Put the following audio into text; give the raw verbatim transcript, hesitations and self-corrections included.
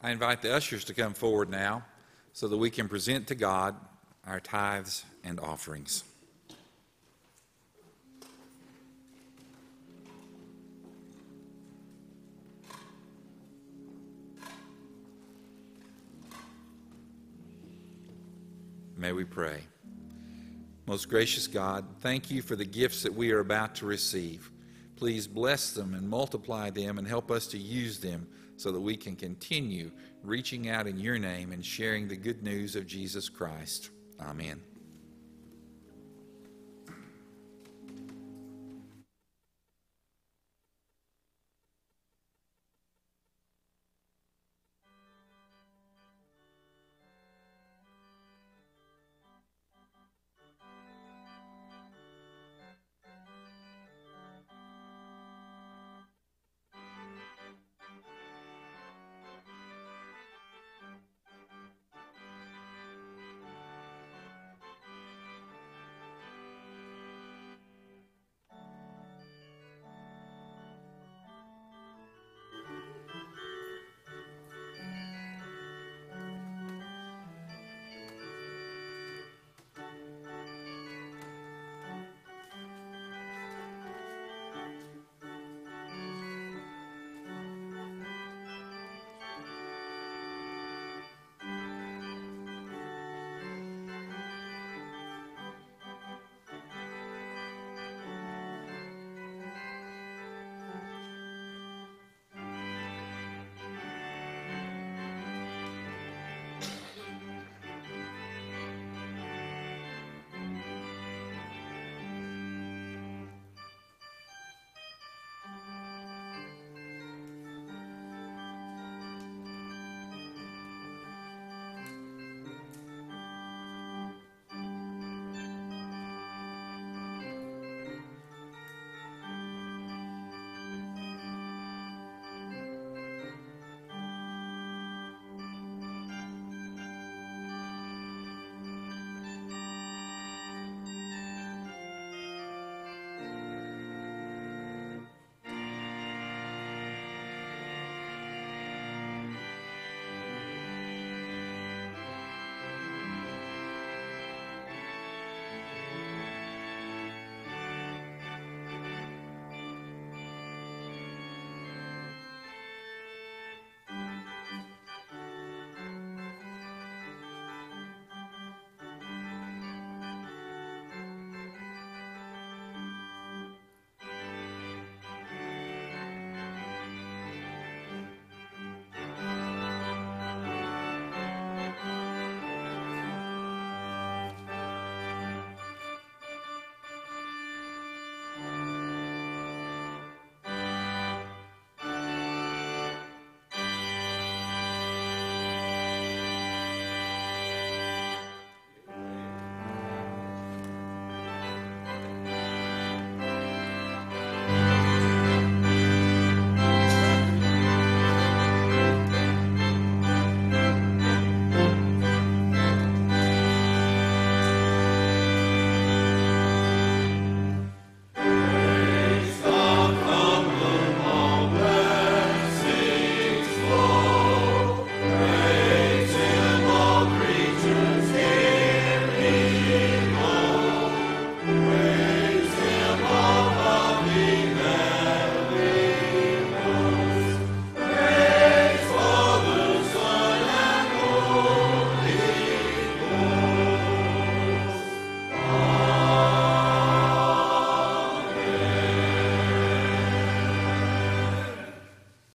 I invite the ushers to come forward now so that we can present to God our tithes and offerings. May we pray. Most gracious God, thank you for the gifts that we are about to receive. Please bless them and multiply them and help us to use them so that we can continue reaching out in your name and sharing the good news of Jesus Christ. Amen.